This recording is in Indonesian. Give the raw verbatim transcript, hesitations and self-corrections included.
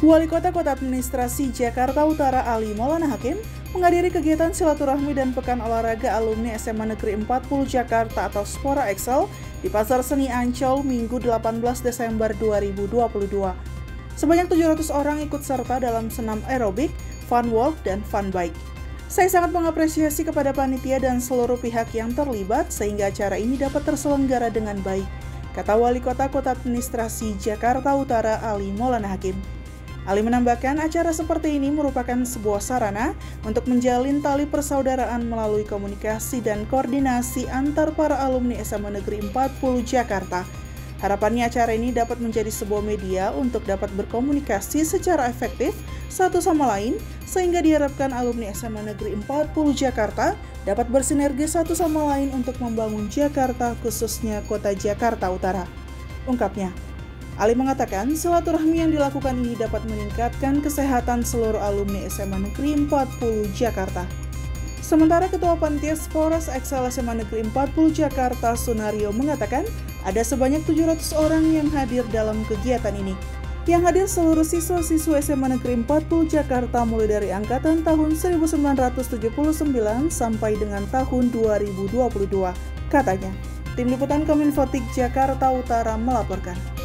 Wali Kota Kota Administrasi Jakarta Utara Ali Maulana Hakim menghadiri kegiatan silaturahmi dan pekan olahraga alumni S M A Negeri empat puluh Jakarta atau Spora Excel di Pasar Seni Ancol Minggu delapan belas Desember dua ribu dua puluh dua. Sebanyak tujuh ratus orang ikut serta dalam senam aerobik, fun walk, dan fun bike. Saya sangat mengapresiasi kepada panitia dan seluruh pihak yang terlibat sehingga acara ini dapat terselenggara dengan baik, kata Wali Kota Kota Administrasi Jakarta Utara Ali Maulana Hakim. Ali menambahkan acara seperti ini merupakan sebuah sarana untuk menjalin tali persaudaraan melalui komunikasi dan koordinasi antar para alumni S M A Negeri empat puluh Jakarta. Harapannya acara ini dapat menjadi sebuah media untuk dapat berkomunikasi secara efektif satu sama lain, sehingga diharapkan alumni S M A Negeri empat puluh Jakarta dapat bersinergi satu sama lain untuk membangun Jakarta, khususnya Kota Jakarta Utara, ungkapnya. Ali mengatakan silaturahmi yang dilakukan ini dapat meningkatkan kesehatan seluruh alumni S M A Negeri empat puluh Jakarta. Sementara Ketua Panitia Spora Excel S M A Negeri empat puluh Jakarta Sunario mengatakan ada sebanyak tujuh ratus orang yang hadir dalam kegiatan ini. Yang hadir seluruh siswa-siswa S M A Negeri empat puluh Jakarta mulai dari angkatan tahun seribu sembilan ratus tujuh puluh sembilan sampai dengan tahun dua ribu dua puluh dua, katanya. Tim Liputan Kominfotik Jakarta Utara melaporkan.